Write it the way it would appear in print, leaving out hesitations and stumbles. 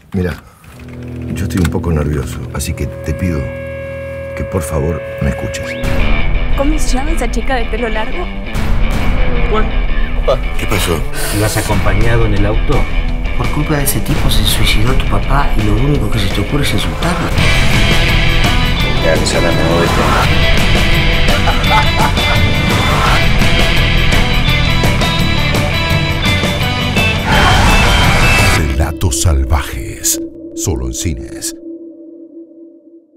Mira, yo estoy un poco nervioso, así que te pido que por favor me escuches. ¿Cómo se llama esa chica de pelo largo? Juan. Papá. ¿Qué pasó? ¿Ibas acompañado en el auto? Por culpa de ese tipo se suicidó tu papá y lo único que se te ocurre es insultarlo. Ya, esa la nueva Relatos salvajes. Solo en cines.